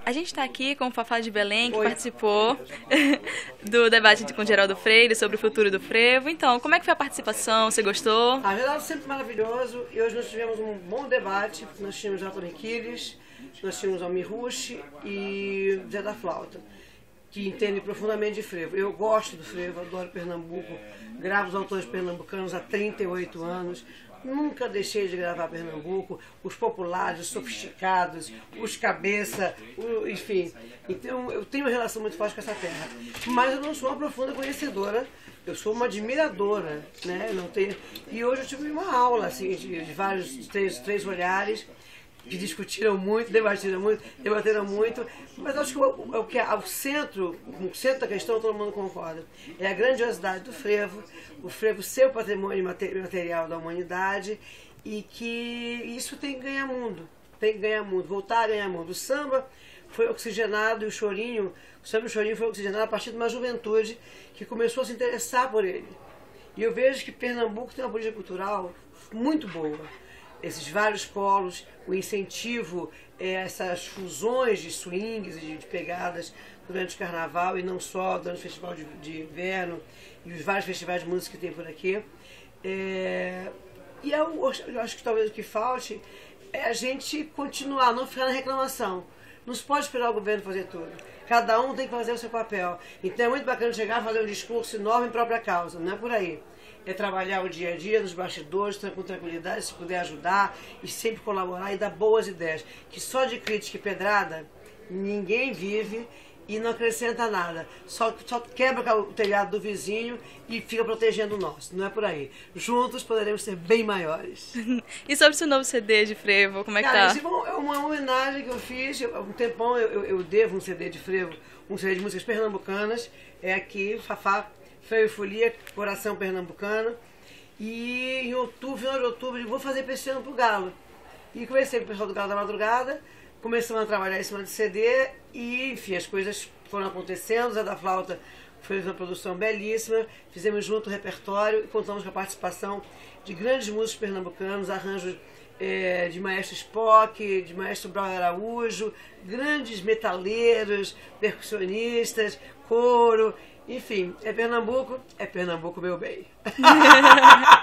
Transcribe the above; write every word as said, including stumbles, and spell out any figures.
A gente está aqui com o Fafá de Belém, que Oi. participou do debate com Geraldo Freire sobre o futuro do frevo. Então, como é que foi a participação? Você gostou? A Geraldo sempre maravilhoso, e hoje nós tivemos um bom debate. Nós tínhamos Antônio Quiles, nós tínhamos Almir Rush e Zé da Flauta, que entendem profundamente de frevo. Eu gosto do frevo, adoro Pernambuco, gravo os autores pernambucanos há trinta e oito anos. Nunca deixei de gravar Pernambuco, os populares, os sofisticados, os cabeça, o, enfim. Então eu tenho uma relação muito forte com essa terra. Mas eu não sou uma profunda conhecedora, eu sou uma admiradora, né? Não tenho... E hoje eu tive uma aula assim, de, de vários, de três, três olhares, que discutiram muito, debatiram muito, debateram muito, mas acho que o, o que é o centro, o centro da questão todo mundo concorda. É a grandiosidade do frevo, o frevo ser o patrimônio material da humanidade, e que isso tem que ganhar mundo, tem que ganhar mundo, voltar a ganhar mundo. O samba foi oxigenado e o chorinho, o samba e o chorinho foi oxigenado a partir de uma juventude que começou a se interessar por ele. E eu vejo que Pernambuco tem uma política cultural muito boa. Esses vários polos, o incentivo, é, essas fusões de swings e de, de pegadas durante o carnaval, e não só durante o festival de, de inverno e os vários festivais de música que tem por aqui. É, e eu, eu acho que talvez o que falte é a gente continuar, não ficar na reclamação. Não se pode esperar o governo fazer tudo. Cada um tem que fazer o seu papel. Então é muito bacana chegar a fazer um discurso enorme em própria causa, não é por aí. É trabalhar o dia a dia nos bastidores, com tranquilidade, se puder ajudar e sempre colaborar e dar boas ideias. Que só de crítica e pedrada ninguém vive e não acrescenta nada. Só, só quebra o telhado do vizinho e fica protegendo o nosso. Não é por aí. Juntos poderemos ser bem maiores. E sobre o seu novo C D de frevo, como é que Cara, tá? Isso é uma homenagem que eu fiz. Há um tempão eu, eu, eu devo um C D de frevo, um C D de músicas pernambucanas. É aqui, Fafá, Frevo e Folia, Coração Pernambucano. E em outubro, final de outubro, eu vou fazer para esse ano pro Galo. E conversei com o pessoal do Galo da Madrugada, começamos a trabalhar em cima de C D e, enfim, as coisas foram acontecendo. Zé da Flauta fez uma produção belíssima, fizemos junto o repertório e contamos com a participação de grandes músicos pernambucanos, arranjos é, de maestro Spock, de maestro Brau Araújo, grandes metaleiros, percussionistas, coro. Enfim, é Pernambuco, é Pernambuco, meu bem.